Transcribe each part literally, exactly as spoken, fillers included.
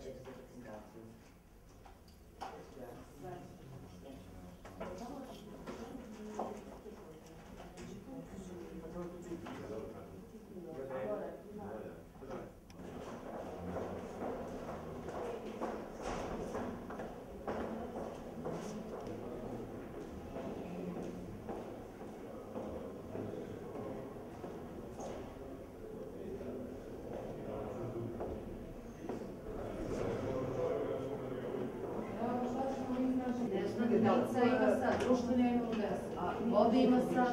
Lica ima sad, društvene ima u deset, a vode ima sad.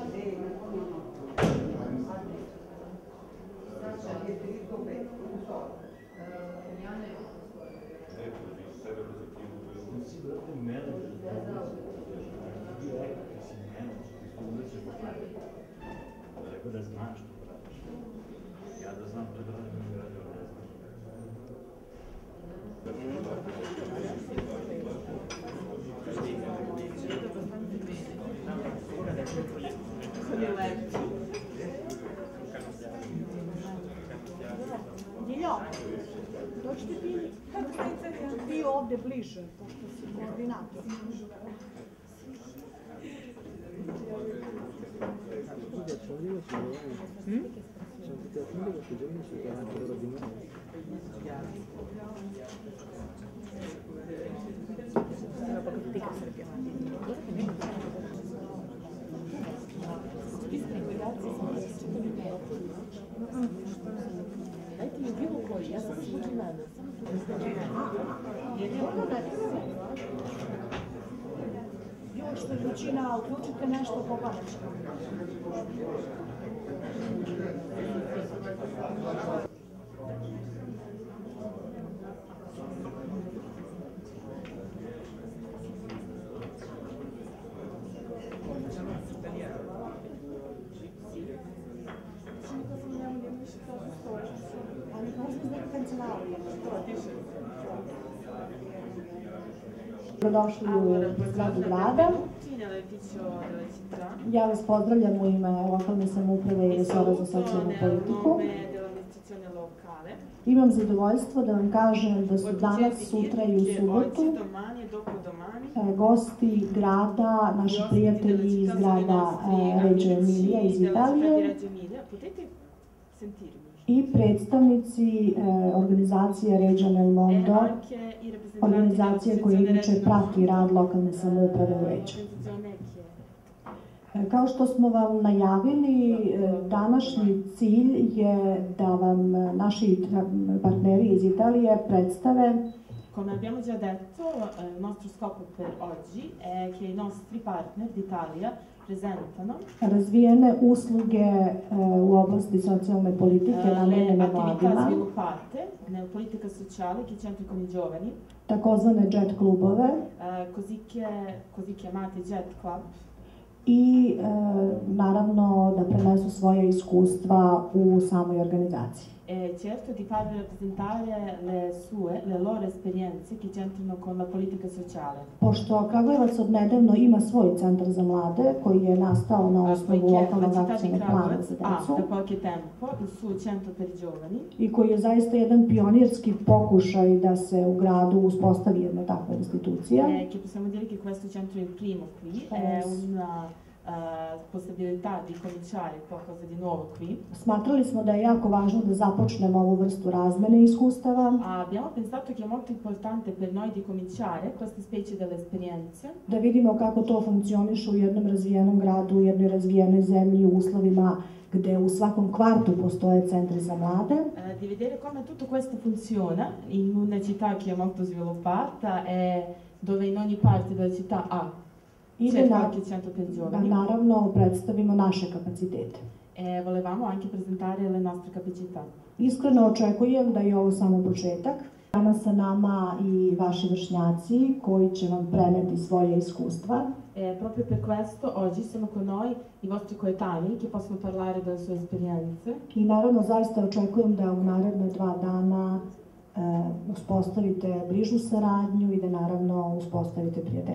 Rekao da znaš što radiš. Ja da znam to da radim, ne radim, ne znam. Diljo, dođite ti, ti ovde bliže, pošto si koordinator. Dajte mi bilo koji, ja sam slučajna. Još što je većina, uključite nešto po bačku. Dobrodošli u zgradu grada. Ja vas pozdravljam u ime lokalne samouprave i resora za socijalnu politiku. Imam zadovoljstvo da vam kažem da su danas, sutra i u subotu gosti grada, naši prijatelji iz grada Reggio Emilia iz Italije i predstavnici organizacije Reggio nel Mondo, organizacije koja inače prati rad lokalne samouprave u Reggio. Kao što smo vam najavili, današnji cilj je da vam naši partneri iz Italije predstave. Come abbiamo già detto, il nostro scopo per oggi è che i nostri partner d'Italia presentano razvijene usluge u oblasti socijalne politike namenjene mladima, nella politica sociale che c'entra con i giovani, takozvane jet klubove, così chiamati jet club, i naravno da prenesu svoje iskustva u samoj organizaciji. E certo di farvi rappresentare le sue, le loro esperienze che c'entrano con la politica sociale. Pošto Kragujevac odnedavno ima svoj centar za mlade koji je nastao na osnovu lokalnog akcijnog plana za decu da poche tempo il suo centro per i giovani i koji je zaista jedan pionirski pokušaj da se u gradu uspostavi jedna takva institucija. E che possiamo dire che questo centro è il primo qui, è una Uh, possibilità di cominciare qualcosa di nuovo qui. Smatrali smo da je jako važno da započnemo ovu vrstu razmene iskustava. Abbiamo pensato che è molto importante per noi di cominciare queste specie delle esperienze. Da vidimo kako to funkcioniše u jednom razvijenom gradu, u jednoj razvijenoj zemlji, u uslovima gde u svakom kvartu postoje centri za mlade. Uh, di vedere come tutto questo funziona in una città che è molto sviluppata e dove in ogni parte della città ha I da, da naravno predstavimo naše kapacitete. E volevamo anche presentare le nostre capacità. Iskreno očekujem da je ovo samo početak. Danas sa nama i vaši vršnjaci koji će vam preneti svoje iskustva. E proprio per questo oggi sono con noi i vostri coetanei che possono parlare delle sue esperienze. I naravno zaista očekujem da u naredne dva dana uspostavite bližu saradnju i da naravno uspostavite prijateljstvo.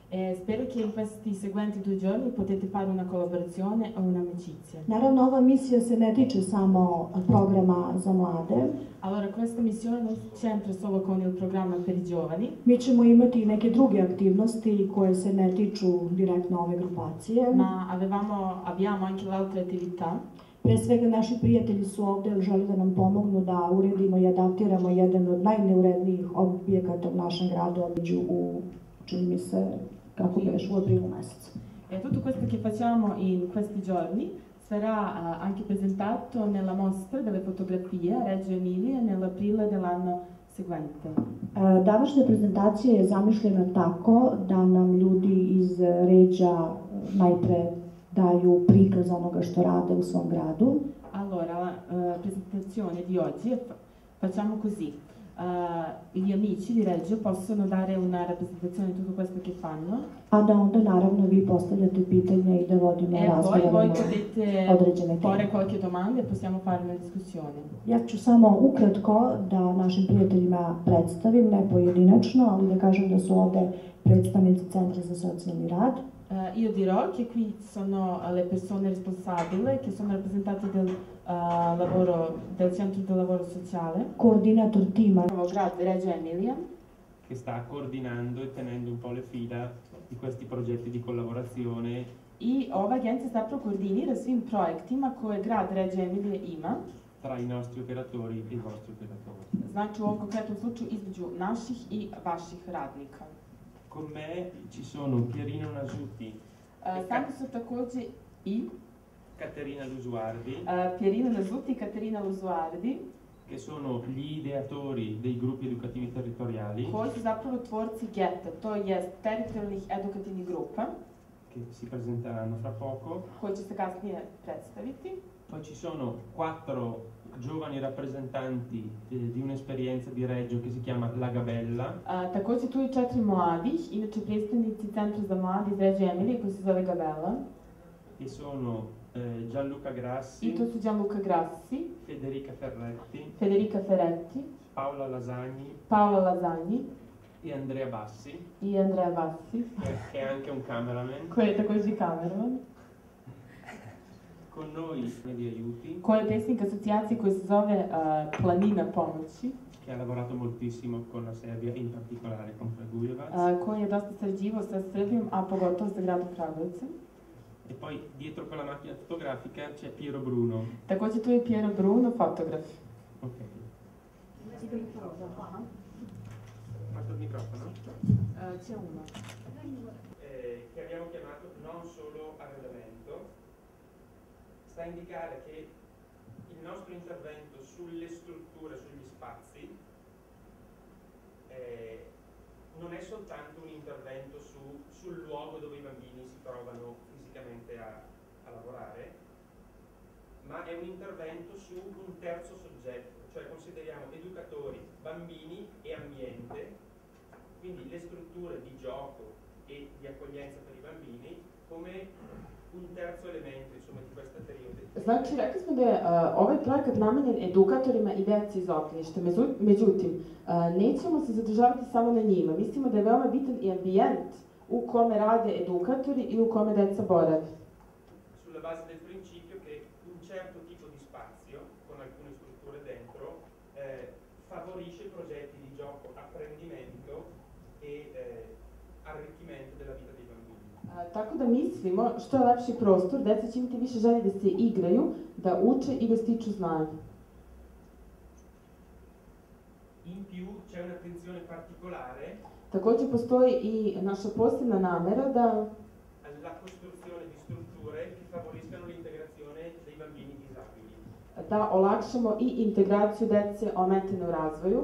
E spero che in questi seguenti due giorni potete fare una collaborazione o un'amicizia. Naravno, ova misija se ne tiče samo programa za mlade. Allora, questa missione non c'entra solo con il programma per i giovani. Mi ćemo imati neke druge aktivnosti koje se ne tiču direktno ove grupacije. Ma avevamo, abbiamo anche l'altra attività. Pre svega, naši prijatelji su ovde jer žele da nam pomognu da uredimo i adaptiramo jedan od najneurednijih objekata u našem gradu, Omiđu, u, čini mi se, kako beš, u aprilu mesecu. E tutto questo che facciamo in questi giorni sarà uh, anche presentato nella mostra delle fotografie a Reggio Emilia nell'aprile dell'anno seguente. E, današnja prezentacija je zamišljena tako da nam ljudi iz Ređa najpre daju prikaz onoga što rade u svom gradu. Allora, la uh, presentazione di oggi è, facciamo così. Uh, gli amici di Reggio possono dare una rappresentazione di tutto questo che fanno. A da onda naravno vi postavljate pitanja i da vodimo e razgovore poi voi na potete određene fare teme. qualche domanda e possiamo fare una discussione. Ja ću samo ukratko da našim prijateljima predstavim, ne pojedinačno, ali da kažem da su ovde predstavnici Centra za socijalni rad. Uh, io dirò che qui sono le persone responsabili che sono rappresentate del uh, lavoro del centro del lavoro sociale. Koordinator tima Grad Reggio Emilia che sta coordinando e tenendo un po' le fila di questi progetti di collaborazione. I ova agencija zapravo koordinira svim projektima koje grad Reggio Emilia ima. Tra i nostri operatori e i vostri operatori. Znači u ovom konkretnom slučaju između naših i vaših radnika. Con me ci sono Pierino Nasuti Uh, e Sami su takođe i Caterina Lusuardi, uh, Pierino Nasuti i Caterina Lusuardi, che sono gli ideatori dei gruppi educativi territoriali, koji su zapravo tvorci geta, to jest teritorijalnih edukativnih grupa, che si presenteranno fra poco. koji će se kasnije predstaviti. Poi ci sono quattro giovani rappresentanti eh, di un'esperienza di Reggio che si chiama La Gabella. Uh, takođe tu je četiri mladih, inače predstavnici Centra za mladi iz Reggio Emilije koji se zove Gabella. E sono eh, Gianluca Grassi, I to su Gianluca Grassi, Federica Ferretti, Federica Ferretti, Paola Lasagni Paola Lasagni e Andrea Bassi, i Andrea Bassi, che che è anche un cameraman. koji je takođe kameraman, Con noi di aiuti, koji je predsjednik asocijacije koji se zove uh, Planina pomoći, che ha lavorato moltissimo con la Serbia e in particolare con Kragujevac. uh, koji je dosta sarađivao sa Srbijom, a pogotovo sa gradom Kragujevcem. E poi dietro con la macchina fotografica c'è Piero Bruno. Takođe tu je Piero Bruno, fotograf. Ok. Fatto il microfono. Uh, c'è uno. Eh, che abbiamo chiamato non solo arredamento, sta a indicare che il nostro intervento sulle strutture, sugli spazi, eh, non è soltanto un intervento su, sul luogo dove i bambini si trovano fisicamente a, a lavorare, ma è un intervento su un terzo soggetto, cioè consideriamo educatori, bambini e ambiente, quindi le strutture di gioco e di accoglienza per i bambini come un terzo elemento, insomma, di questa periodo. Znači, rekli smo da je uh, ovaj projekat namenjen edukatorima i deci iz obdaništa. Međutim, uh, nećemo se zadržavati samo na njima. Mislimo da je veoma bitan i ambijent u kome rade edukatori i u kome deca borave. Sulla base del principio che un certo tipo di spazio, con alcune strutture dentro, eh, favorisce progetti di gioco, apprendimento e eh, arricchimento della vita dei bambini. Uh, tako da mislimo što je lepši prostor, deca će imati više želje da se igraju, da uče i da stiču znanje. In più c'è un'attenzione particolare Takođe postoji i naša posebna namera da alla costruzione di strutture che favoriscano l'integrazione dei bambini disabili. da olakšamo i integraciju dece ometene u razvoju.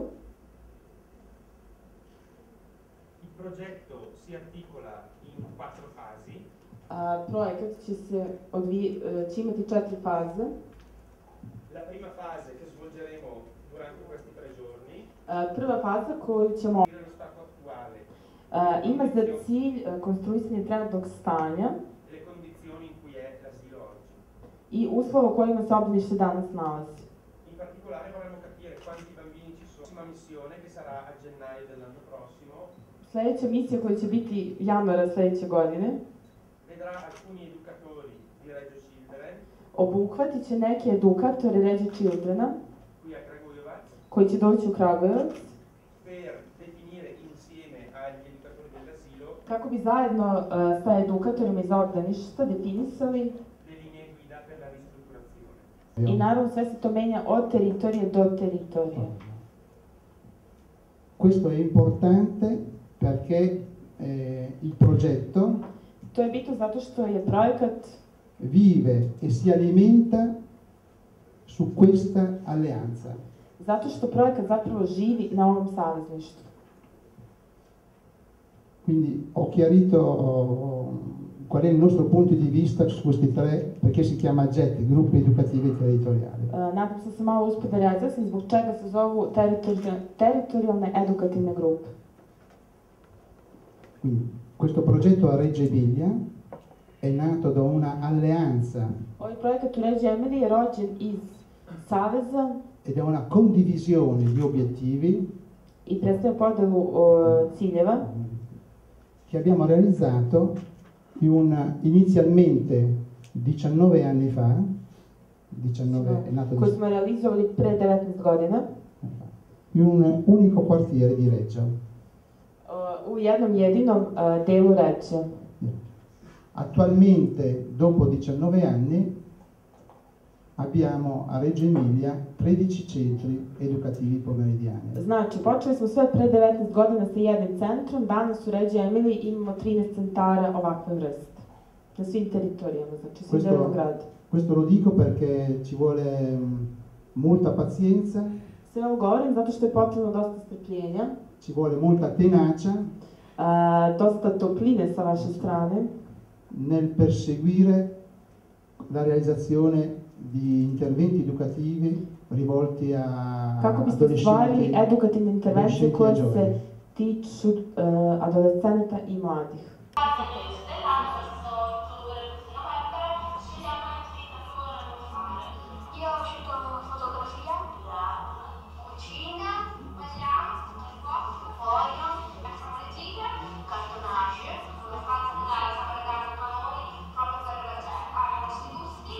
Il progetto si articola in quattro fasi. Uh, projekat će, se odvi, uh, će imati četiri faze. La prima fase che svolgeremo durante questi tre giorni Uh, prva faza koju ćemo è lo stato attuale, uh, ima za cilj uh, konstruisanje trenutnog stanja le condizioni in cui è l'asilo oggi. i uslova u kojima se obdanište danas nalazi. In particolare vorremmo capire quanti bambini ci sono. La prossima missione, che sarà a gennaio dell'anno prossimo, Sljedeća misija koja će biti januara sljedeće godine vedrà alcuni educatori di Reggio Children obuhvatit će neke edukatore Reggio Childrena qui a Kragujevac koji će doći u Kragujevac per definire insieme agli educatori dell'asilo kako bi zajedno uh, sa edukatorima iz obdaništa definisali le linee guida per la ristrutturazione. i naravno sve se to menja od teritorije do teritorije. Questo è importante perché eh, il progetto To je bitno zato što je projekat vive e si alimenta su questa alleanza. zato što projekat zapravo živi na ovom savezništvu. Quindi ho chiarito qual è il nostro punto di vista su questi tre, perché si chiama G E T, Gruppi Educativi Territoriali. Uh, nadam se da sam malo uspio da razjasnim zbog čega se zovu teritori- teritorijalne edukativne grupe. Quindi, questo progetto a Reggio Emilia è nato da una alleanza Ovaj projekat u Reggio Emiliji je rođen iz saveza ed è una condivisione di obiettivi i predstavlja podelu uh, ciljeva che abbiamo realizzato in un, inizialmente diciannove anni fa, diciannove è nato koji smo realizovali pre devetnaest godina in un unico quartiere di Reggio. uh, u jednom jedinom uh, delu Reggio. Attualmente, dopo diciannove anni, abbiamo a Reggio Emilia tredici centri educativi pomeridiani. Znači, počeli smo sve pre devetnaest godina sa jednim centrom, danas u Reggio Emiliji imamo trinaest centara ovakve vrste. Na svim teritorijama, znači svim delom grada. Questo lo dico perché ci vuole mm, molta pazienza, Sve ovo govorim zato što je potrebno dosta strpljenja, ci vuole molta tenacia uh, dosta topline sa vaše strane, nel perseguire la realizzazione di interventi educativi rivolti a kako biste stvarili adolescenti, edukativne intervencije adolescenti e koje giovani. se tiču uh, adolescenata i mladih. Io ho scelto fotografia, cucina, foglio, matematica, cartonaggio, una fase da preparare a noi proprio per a questi gusti.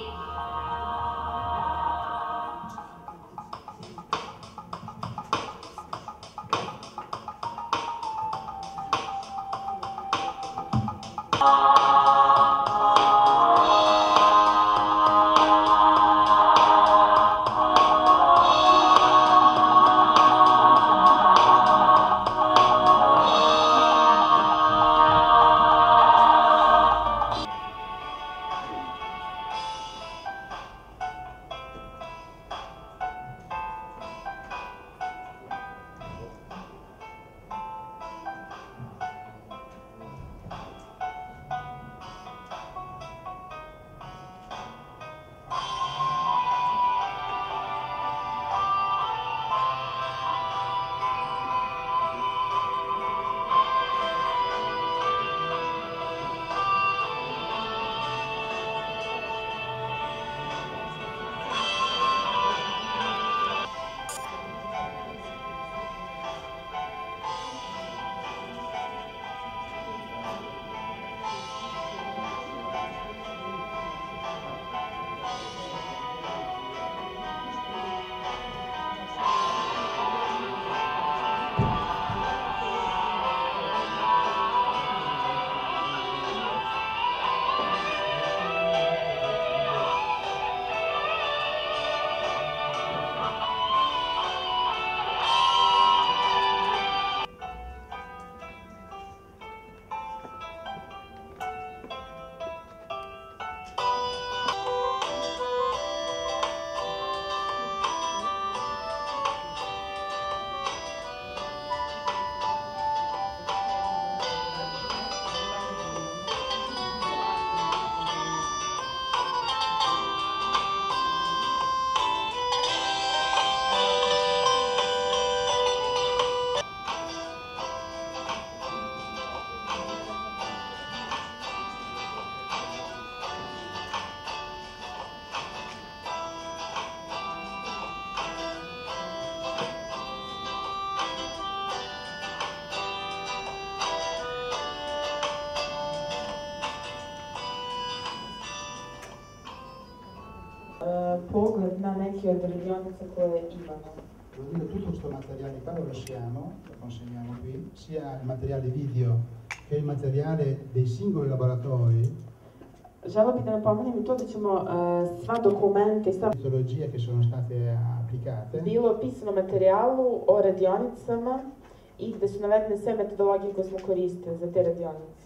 uh, pogled na neke od radionica koje imamo. Vuol dire tutto questo materiale qua lo lasciamo, lo consegniamo qui, sia il materiale video che il materiale dei singoli laboratori. Želeo bih da napomenem i to da ćemo uh, sva dokumenta i sva metodologie che sono state applicate. Bilo pisano materijalu o radionicama i gde su navedene sve metodologije koje smo koristili za te radionice.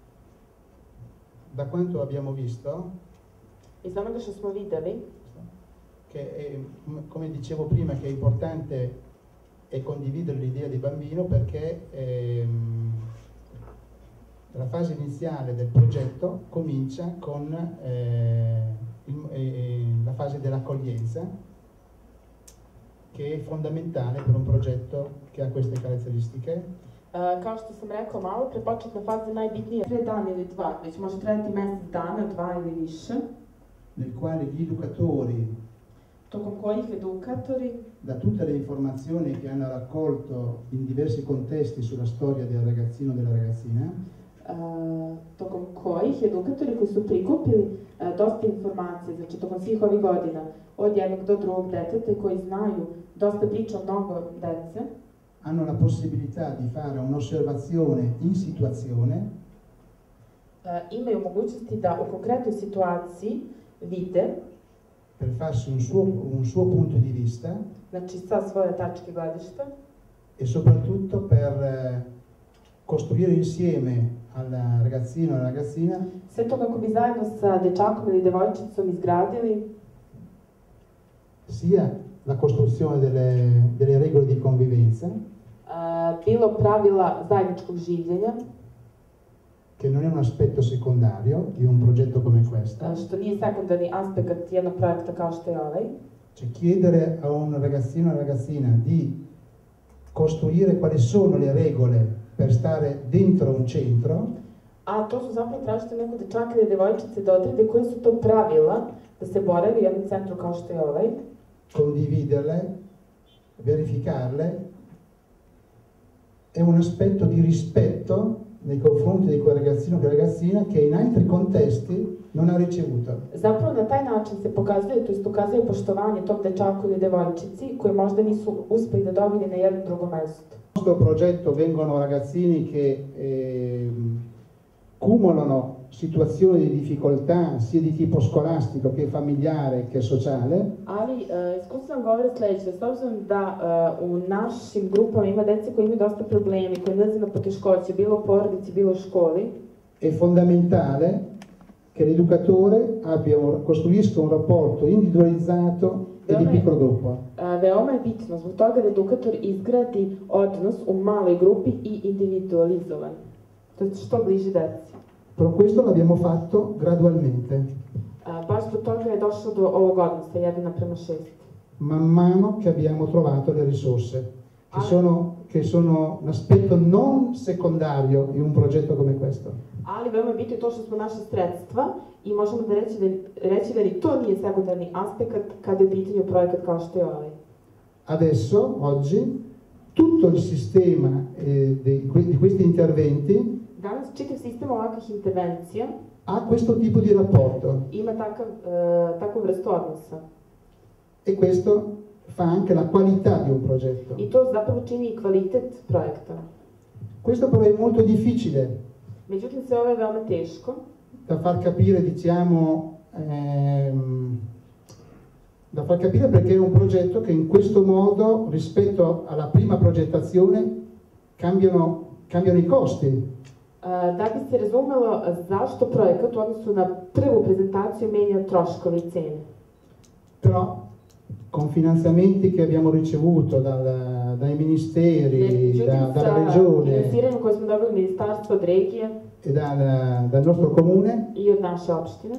Da quanto abbiamo visto, iz onoga što smo videli, che è, come dicevo prima, che è importante è condividere l'idea di bambino perché ehm, la fase iniziale del progetto comincia con eh, il, eh, la fase dell'accoglienza, che è fondamentale per un progetto che ha queste caratteristiche. Uh, kao što sam rekao malo, pre početna faza je najbitnija. Tre dana ili dva, već može trajati mesec dana, dva ili više. Nel quale gli educatori, tokom kojih edukatori, da tutte le informazioni che hanno raccolto in diversi contesti sulla storia del ragazzino o della ragazzina, uh, tokom kojih edukatori koji su prikupili uh, dosta informacije, znači tokom svih ovih godina, od jednog do drugog deteta koji znaju dosta priča o mnogo dece, hanno la possibilità di fare un'osservazione in situazione, uh, imaju mogućnosti da u konkretnoj situaciji vide per farsi un suo, un suo punto di vista, znači sa svoje tačke gledišta, e soprattutto per eh, costruire insieme al ragazzino o alla ragazzina sve to kako bi zajedno sa dečakom ili devojčicom izgradili sia la costruzione delle, delle regole di convivenza, uh, bilo pravila zajedničkog življenja, che non è un aspetto secondario di un progetto come questo. uh, što nije sekundarni aspekt jednog projekta kao što je ovaj. Cioè chiedere a un ragazzino o una ragazzina di costruire quali sono le regole per stare dentro un centro, a to su zapravo tražite neko dečaka ili devojčice da odrede koje su to pravila da se boravi u jednom centru kao što je ovaj, condividerle, verificarle, è un aspetto di rispetto nei confronti di quel ragazzino o quella ragazzina che in altri contesti non ha ricevuto. Zapravo na taj način se pokazuje, to jest ukazuje poštovanje tog dečaku ili devojčici koji možda nisu uspeli da dobili na jednom drugom mestu. In questo progetto vengono ragazzini che eh, cumulano situazioni di difficoltà sia di tipo scolastico che familiare che sociale. Ali uh, iskustvo nam govore sledeće, s obzirom da uh, u našim grupama ima dece koji imaju dosta problemi, koji nalaze na poteškoće, bilo u porodici, bilo u školi. È fondamentale che l'educatore abbia un, costruisca un rapporto individualizzato e di piccolo gruppo. Uh, veoma je bitno zbog toga da edukator izgradi odnos u maloj grupi i individualizovan, to je što bliže deci. Però questo l'abbiamo fatto gradualmente. Uh, baš zbog toga je došlo do ovog odnosa, jedan naprema šest. Man mano che abbiamo trovato le risorse, che sono, che sono un aspetto non secondario in un progetto come questo. Ali veoma je bitno to što smo našli sredstva i možemo da reći da, reći da ni to nije sekundarni aspekt kada je u pitanju projekat kao što je ovaj. Adesso, oggi, tutto il sistema eh, di, di questi interventi Danas čitav sistem ovakvih intervencija ha questo tipo di rapporto. Ima takav, uh, takvu vrstu odnosa. E questo fa anche la qualità di un progetto. I to zapravo čini i kvalitet projekta. Questo però è molto difficile. Međutim, sve ovo je veoma teško. Da far capire, diciamo, ehm, da far capire perché è un progetto che in questo modo, rispetto alla prima progettazione, cambiano, cambiano i costi. Uh, da bi se razumelo zašto projekat u odnosu na prvu prezentaciju menja troškovi i cene. Però con finanziamenti che abbiamo ricevuto dal, dai ministeri, da, dalla regione finansiranjem koje smo dobili od ministarstva, od regije e dal, dal nostro comune i od naše opštine,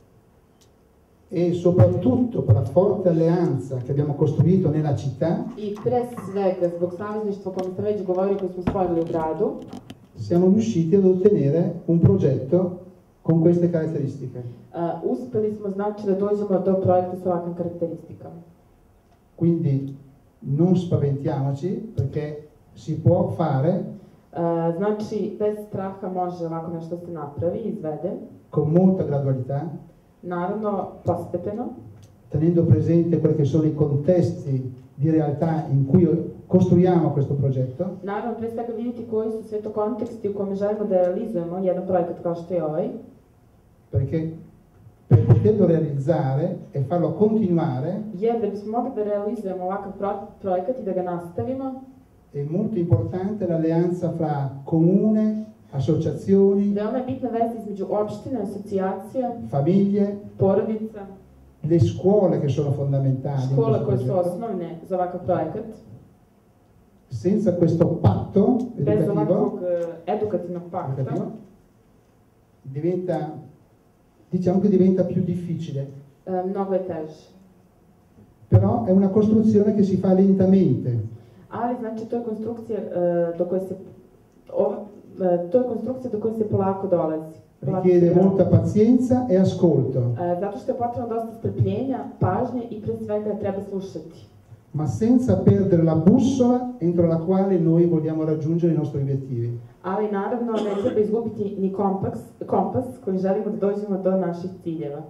e soprattutto per la forte alleanza che abbiamo costruito nella città, i pre svega zbog savezništva o kojem sam već govorio koje smo stvorili u gradu, siamo riusciti ad ottenere un progetto con queste caratteristiche. Uh, uspeli smo znači da dođemo do projekta sa ovakvim karakteristikama. Quindi non spaventiamoci perché si può fare. Uh, znači bez straha može ovako nešto se napravi, izvede. Con molta gradualità. Naravno postepeno. tenendo presente quelli che sono i contesti di realtà in cui costruiamo questo progetto. Naravno, pre svega vidjeti koji su sve to konteksti u kome želimo da realizujemo jedan projekat kao što je ovaj. Perché per poterlo realizzare e farlo continuare Jer da bismo mogli da realizujemo ovakav pro projekat i da ga nastavimo, è molto importante l'alleanza fra comune, associazioni, veoma je bitna veza između opštine, asocijacija, famiglie, porodica, le scuole che sono fondamentali in škole questo koje su progetto. osnovne za ovakav projekat. Senza questo patto Bez educativo, ovakvog eh, edukativnog pakta, educativo diventa, diciamo che diventa più difficile, eh, mnogo je teže. però è una costruzione che si fa lentamente. Ali znači to je konstrukcija eh, do koje se ova, eh, to je konstrukcija do koje se polako dolazi. Polako se Richiede pravi. molta pazienza e ascolto, Eh, zato što je potrebno dosta strpljenja, pažnje i pre svega treba slušati. ma senza perdere la bussola entro la quale noi vogliamo raggiungere i nostri obiettivi. Ali naravno ne treba izgubiti ni kompas, kompas kojim želimo da dođemo do naših ciljeva.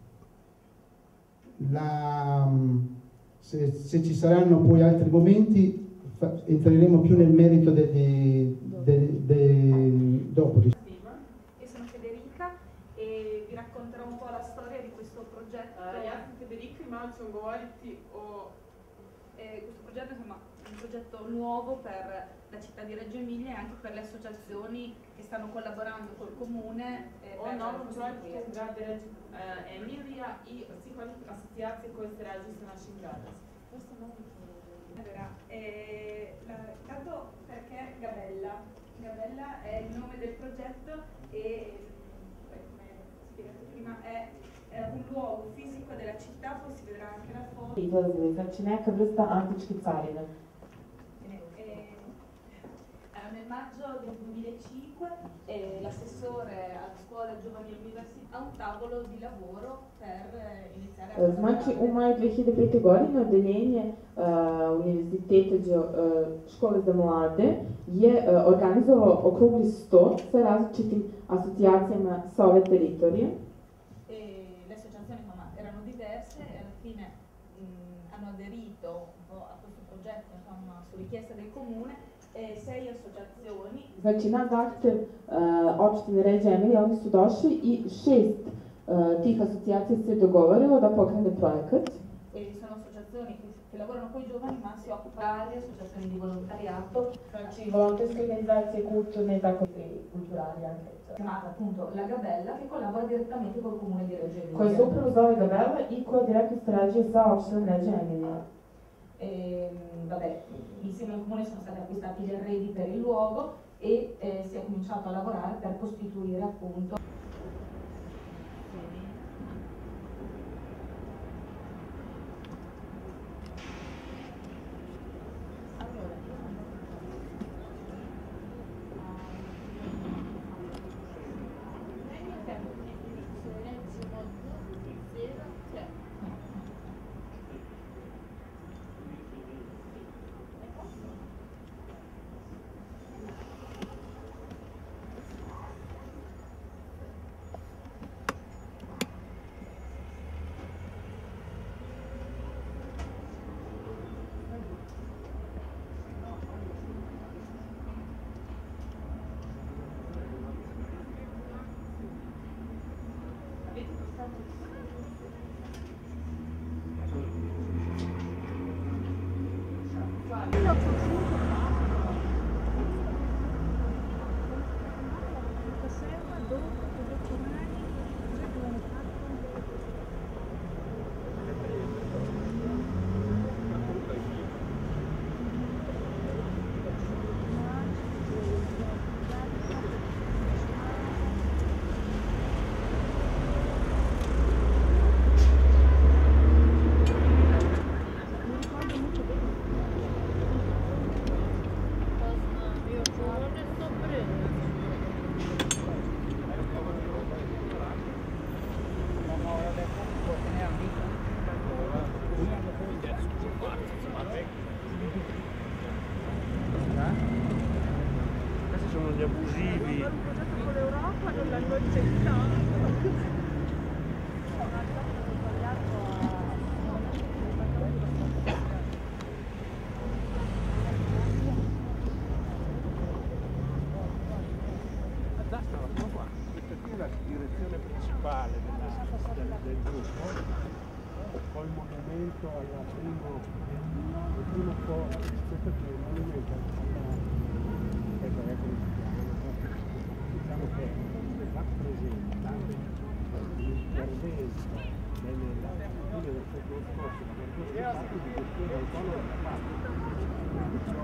La, se, se ci saranno poi altri momenti fa, entreremo più nel merito degli, de, de, dopo. Io sono Federica e vi racconterò un po' la storia di questo progetto. Uh, ja sam Federica i malo ću vam govoriti o E questo progetto insomma, è un progetto nuovo per la città di Reggio Emilia e anche per le associazioni che stanno collaborando col comune. Eh, o per novom costruire. projektu grada Reggio uh, Emilija i svih onih asocijacija koje sarađuju sa našim gradom. Allora, eh, la, tanto perché Gabella? Gabella è il nome del progetto e, eh, come spiegato prima, è, è un luogo fisico della città, poi si vedrà anche la foto. Izlazili, znači neka vrsta antičke carine. Eh, eh, nel maggio del duemilacinque eh, l'assessore alla scuola Giovani Università ha un tavolo di lavoro per eh, iniziare a Znači, u lavorare. maju dve hiljade pete. godine odeljenje uh, Univerziteta uh, škole za mlade je uh, organizovalo okrugli sto sa različitim asocijacijama sa ove teritorije. E le associazioni insomma, erano diverse e alla fine mh, hanno aderito un po' a questo progetto insomma, su richiesta del comune e sei associazioni. Znači, na zahtev uh, opštine Reggio Emilia oni su došli i šest uh, tih asocijacija se dogovorilo da pokrene projekat. E sono associazioni che, che lavorano con i giovani ma si occupano di associazioni di volontariato. Znači, volonterske organizacije, kulturne i tako i kulturali anche. Chiamata appunto La Gabella che collabora direttamente col comune di Reggio Emilia. Koja se upravo zove Gabella i koja direktno sarađuje sa opštinom Reggio Emilia. E, vabbè, insieme al comune sono stati acquistati gli arredi per il luogo e eh, si è cominciato a lavorare per costituire appunto Questi sono gli abusivi. Un progetto con l'Europa non l'hanno accettato. Non hanno sbagliato a poi il movimento alla primo, il primo po', questo che il movimento alla, ecco, ecco come si chiama, diciamo che rappresenta l'intervento nella fine del secolo scorso da questo fatto di gestione autonoma da parte di ciò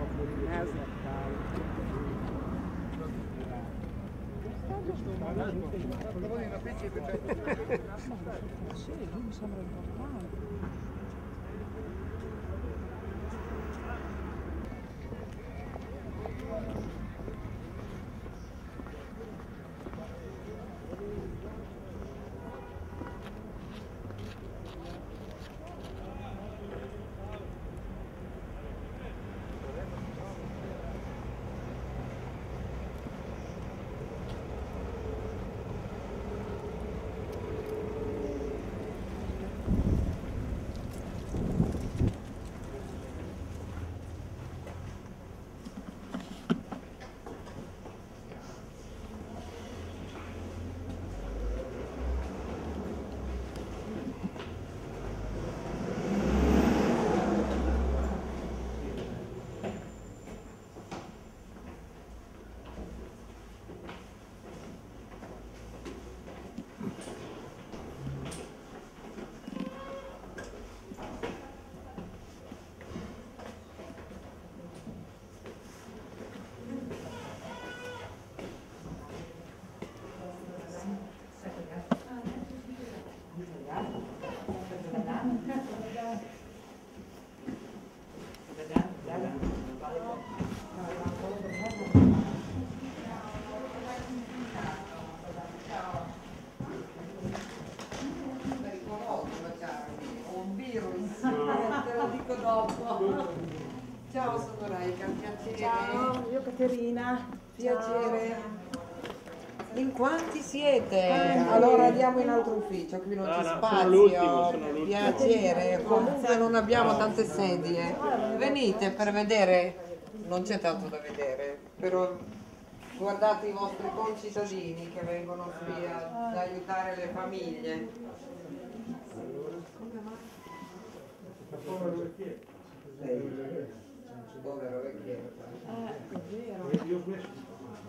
Sì, mi sembra importante. Ciao, sono Raika, piacere. Ciao, io Caterina. Piacere. Ciao. In quanti siete? Tanti. Allora andiamo in altro ufficio, qui non No, c'è no, spazio. sono l'ultimo, sono l'ultimo. Piacere. Comunque non abbiamo tante sedie. Venite per vedere, non c'è tanto da vedere, però guardate i vostri concittadini che vengono qui a- ad aiutare le famiglie. Povero vecchietto. Povero vecchietto. Eh, è vero. Io ho smesso di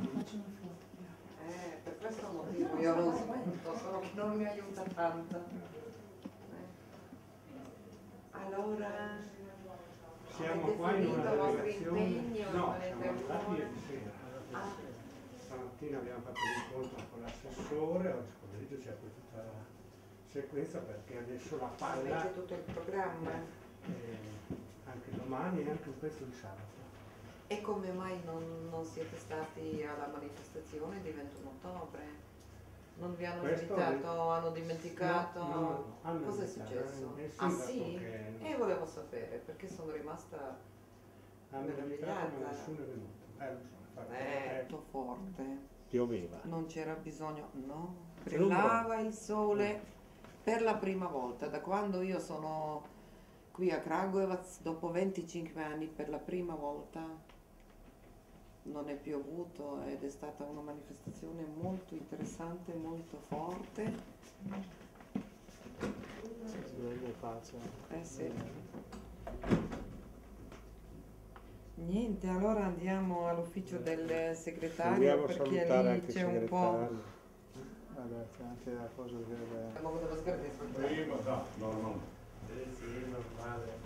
Eh, per questo motivo io non smetto, solo che non mi aiuta tanto. Eh. Allora, siamo avete qua in finito una i vostri delegazione. impegni o No, rimanete siamo stati ancora? ieri sera. Ah, Stamattina abbiamo fatto l'incontro con l'assessore, oggi pomeriggio c'è poi tutta la sequenza perché adesso la palla avete tutto il programma? eh, anche domani e anche un pezzo di sabato. E come mai non, non siete stati alla manifestazione di ventuno ottobre? Non vi hanno Questo invitato, hanno dimenticato? No, no, no, hanno Cosa è invitato, successo? eh, il Ah sindaco sì? che- E volevo sapere perché sono rimasta Hanno invitato ma meravigliata. nessuno è venuto. Eh, lo so, infatti, Eh, eh, molto forte. pioveva. Non c'era bisogno, no, C'era un brillava il sole per la prima volta, da quando io sono qui a Kragujevac, dopo venticinque anni, per la prima volta non è piovuto ed è stata una manifestazione molto interessante, molto forte. Eh sì. Niente, allora andiamo all'ufficio del segretario Andiamo a perché salutare lì anche il c'è un po'. segretario. Vabbè, c'è anche la cosa del... Abbiamo avuto la scherza di Prima, no, no, no. Eh sì, normale.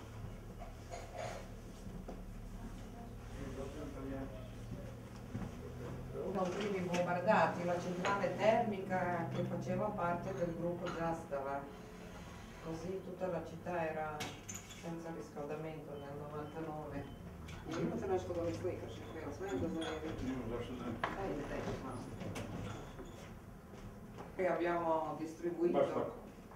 uno dei primi bombardati, la centrale termica che faceva parte del gruppo Giastava. Così tutta la città era senza riscaldamento nel novantanove. Io non se nešto da slikaš, jel smijem da zavijem? Ajde, daj. E abbiamo distribuito,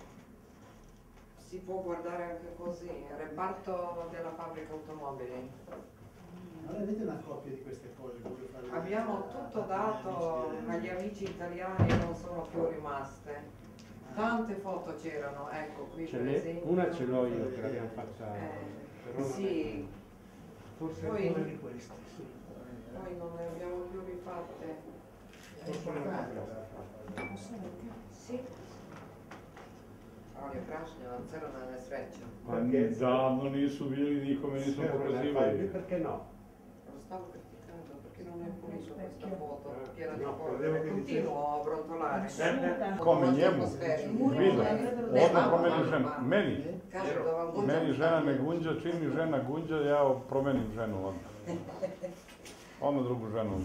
si può guardare anche così, il reparto della fabbrica automobili. Non avete una copia di queste cose? Voglio fare Abbiamo tutto dato agli amici italiani, non sono più rimaste. Tante foto c'erano, ecco qui Ce per n'è- esempio. una ce l'ho io che l'abbiamo fatta. Eh, però non sì. è- forse Poi- alcune di queste, sì. Poi non ne abbiamo più rifatte. Forse non è quella fatta. Sì. Ali je prašnjava, crna nesreća. Ma davno nisu bili, nikome nisu pokazivali. Perché no? Lo stavo criticando perché non è pulito questa foto, piena di No, polvere, credevo che continuo a brontolare. Kome njemu? Vidim. Odmah promeni ženu. Meni. Kažem da vam gunđa. Meni žena ne gunđa, čim mi žena gunđa, ja promenim ženu odmah. Odmah drugu ženu.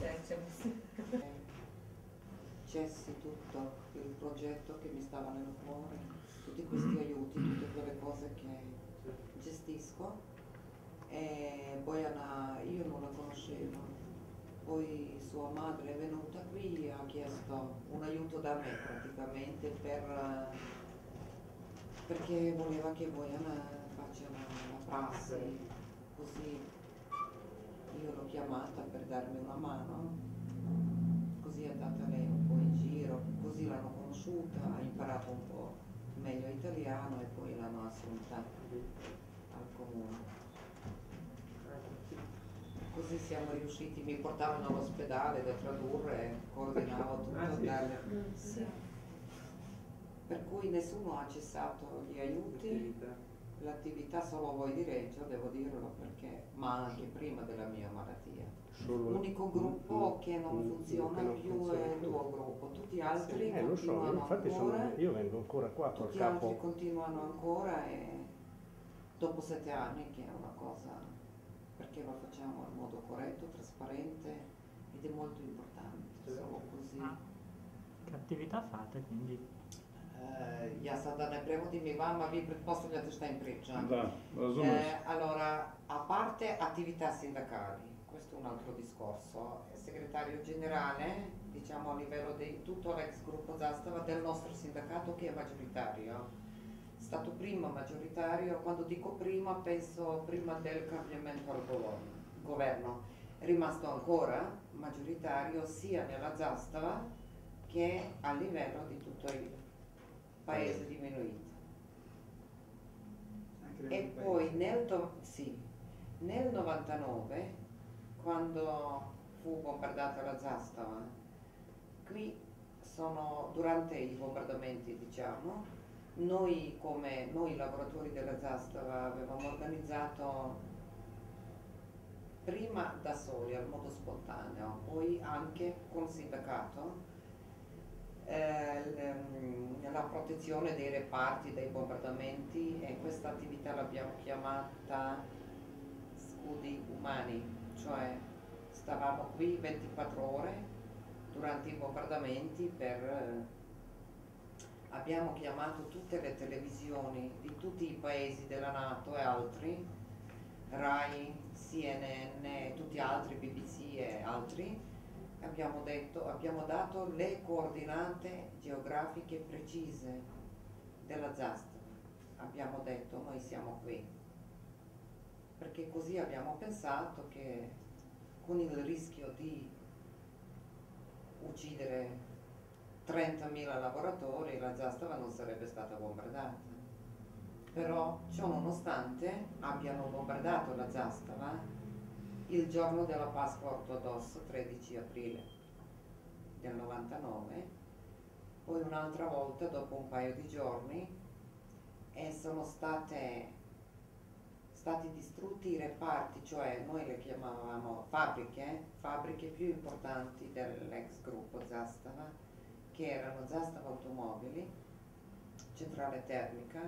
Cessi tutto il progetto che mi stava nel cuore, tutti questi aiuti, tutte quelle cose che gestisco. E Bojana io non la conoscevo, poi sua madre è venuta qui e ha chiesto un aiuto da me praticamente per, perché voleva che Bojana faccia la, la prassi, così io l'ho chiamata per darmi una mano, così è andata lei un po' in giro, così l'hanno conosciuta, ha imparato un po' meglio italiano e poi l'hanno assunta al comune. Così siamo riusciti, mi portavano all'ospedale da tradurre, coordinavo tutto. Ah, sì. Dalle... Sì. Per cui nessuno ha cessato gli aiuti, l'attività solo voi di Reggio, devo dirlo, perché, ma anche prima della mia malattia. Solo... L'unico gruppo che non mm, funziona che non più funziona è il più. tuo gruppo, tutti gli altri Eh, lo so, continuano infatti ancora. sono, io vengo ancora qua col Tutti gli altri capo. continuano ancora e dopo sette anni, che è una cosa, perché lo facciamo in modo corretto, trasparente ed è molto importante, solo così. Ah, che attività fate quindi? Eh, ja sada ne prevodim i vama, vi pretpostavljate šta im pričam. Da, razumeš. Eh, allora, a parte attività sindacali, questo è un altro discorso, è segretario generale, diciamo a livello di tutto l'ex gruppo Zastava del nostro sindacato che è maggioritario. È stato prima maggioritario, quando dico prima penso prima del cambiamento al governo, è rimasto ancora maggioritario sia nella Zastava che a livello di tutto il paese diminuito. E poi nel, do, sì, nel novantanove, quando fu bombardata la Zastava, qui sono, durante i bombardamenti diciamo, noi come noi lavoratori della Zastava avevamo organizzato prima da soli, al modo spontaneo, poi anche con il sindacato, Eh, la protezione dei reparti dai bombardamenti, e questa attività l'abbiamo chiamata scudi umani, cioè stavamo qui ventiquattro ore durante i bombardamenti per eh, abbiamo chiamato tutte le televisioni di tutti i paesi della NATO e altri, Rai, C N N, tutti altri, B B C e altri. Abbiamo, detto, abbiamo dato le coordinate geografiche precise della Zastava. Abbiamo detto noi siamo qui, perché così abbiamo pensato che con il rischio di uccidere trentamila lavoratori la Zastava non sarebbe stata bombardata. Però ciò nonostante abbiano bombardato la Zastava il giorno della Pasqua ortodossa, tredici aprile del novantanove, poi un'altra volta dopo un paio di giorni, e sono state, stati distrutti i reparti, cioè noi le chiamavamo fabbriche, fabbriche più importanti dell'ex gruppo Zastava, che erano Zastava Automobili, Centrale Termica,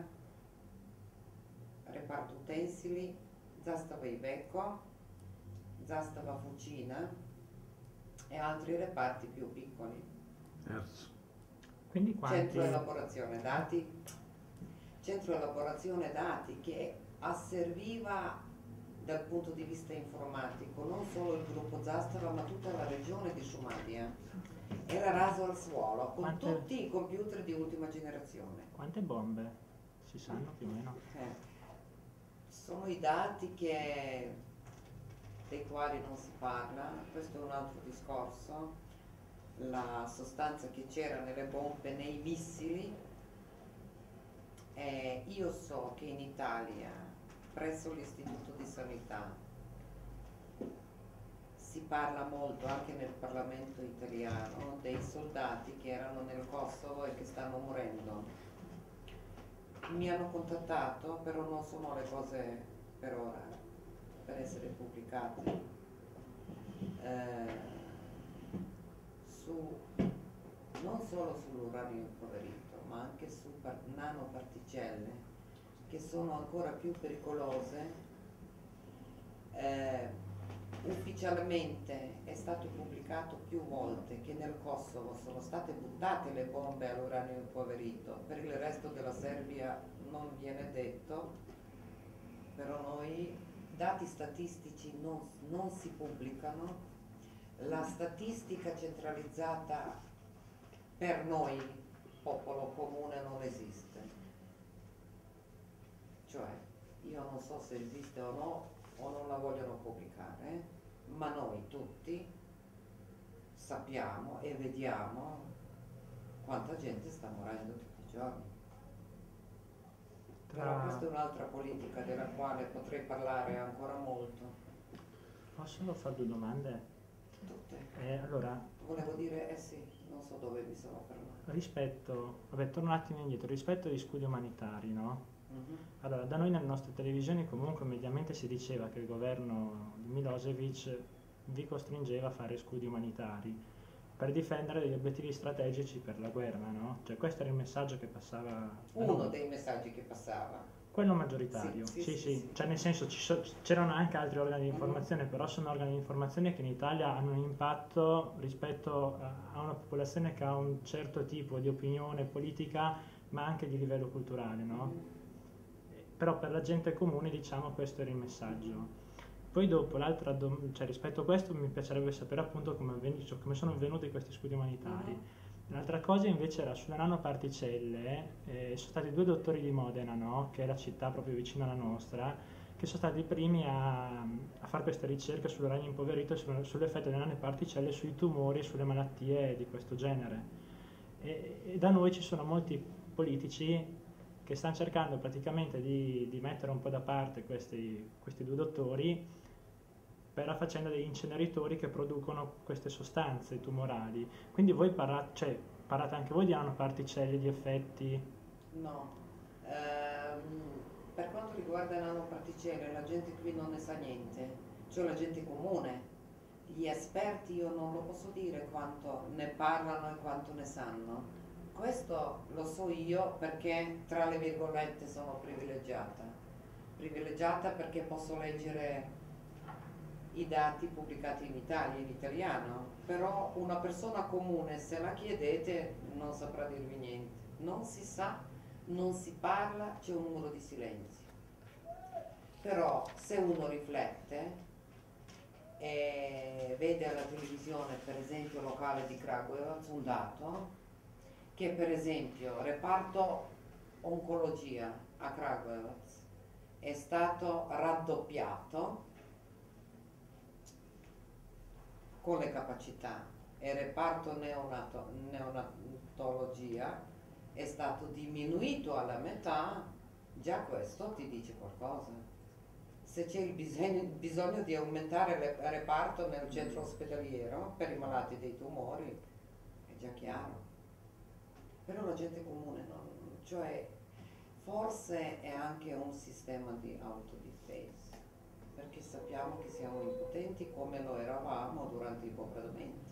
Reparto Utensili, Zastava Iveco, Zastava Fucina e altri reparti più piccoli. Terzo. Quindi quanti... Centro elaborazione dati, centro elaborazione dati che asserviva dal punto di vista informatico non solo il gruppo Zastava ma tutta la regione di Šumadija. Era raso al suolo con Quante... tutti i computer di ultima generazione. Quante bombe? Si sanno più o meno? Eh, sono i dati che... dei quali non si parla, questo è un altro discorso, la sostanza che c'era nelle bombe, nei missili. Eh, io so che in Italia, presso l'Istituto di Sanità, si parla molto, anche nel Parlamento italiano, dei soldati che erano nel Kosovo e che stanno morendo. mi hanno contattato, però non sono le cose per ora per essere pubblicate, eh, su, non solo sull'uranio impoverito, ma anche su par- nanoparticelle che sono ancora più pericolose. Eh, ufficialmente è stato pubblicato più volte che nel Kosovo sono state buttate le bombe all'uranio impoverito, per il resto della Serbia non viene detto, però noi dati statistici non, non si pubblicano, la statistica centralizzata per noi, popolo comune, non esiste. Cioè, io non so se esiste o no, o non la vogliono pubblicare, ma noi tutti sappiamo e vediamo quanta gente sta morendo tutti i giorni. Tra... Però questa è un'altra politica della quale potrei parlare ancora molto. Posso fare due domande? Tutte. Eh, allora, Volevo dire, eh sì, non so dove mi sono fermata. rispetto, vabbè, torno un attimo indietro, rispetto agli scudi umanitari, no? Mhm. Allora, da noi nelle nostre televisioni comunque mediamente si diceva che il governo di Milosevic vi costringeva a fare scudi umanitari per difendere degli obiettivi strategici per la guerra, no? Cioè questo era il messaggio che passava... Uno dei messaggi che passava. Quello maggioritario, Sì, sì, sì, sì, sì, sì. cioè nel senso ci so- c'erano anche altri organi di informazione, Mm-hmm. però sono organi di informazione che in Italia hanno un impatto rispetto a, a una popolazione che ha un certo tipo di opinione politica, ma anche di livello culturale, no? Mm-hmm. Però per la gente comune, diciamo, questo era il messaggio. Poi dopo, l'altra dom- cioè rispetto a questo mi piacerebbe sapere appunto come, avven- cioè, come sono avvenuti questi studi umanitari. Mm-hmm. L'altra cosa invece era sulle nanoparticelle, eh, sono stati due dottori di Modena, no? Che è la città proprio vicino alla nostra, che sono stati i primi a, a fare queste ricerche sull'uranio impoverito e sul- sull'effetto delle nanoparticelle sui tumori e sulle malattie di questo genere. E, e da noi ci sono molti politici che stanno cercando praticamente di, di mettere un po' da parte questi, questi due dottori per la faccenda degli inceneritori che producono queste sostanze tumorali. Quindi voi parlate, cioè, parlate anche voi di nanoparticelle, di effetti? No. Ehm, per quanto riguarda le nanoparticelle, la gente qui non ne sa niente, cioè la gente comune. Gli esperti io non lo posso dire quanto ne parlano e quanto ne sanno. Questo lo so io perché, tra le virgolette, sono privilegiata. Privilegiata perché posso leggere i dati pubblicati in Italia, in italiano, però una persona comune, se la chiedete, non saprà dirvi niente. Non si sa, non si parla, c'è un muro di silenzio. Però se uno riflette e vede alla televisione, per esempio locale di Kragujevac, un dato che per esempio reparto oncologia a Kragujevac è stato raddoppiato con le capacità e reparto neonato, neonatologia è stato diminuito alla metà, già questo ti dice qualcosa. Se c'è il bisogno, bisogno di aumentare il reparto nel centro ospedaliero per i malati dei tumori, è già chiaro. Però la gente comune non, cioè forse è anche un sistema di autodifesa, perché sappiamo che siamo impotenti come lo eravamo durante i bombardamenti.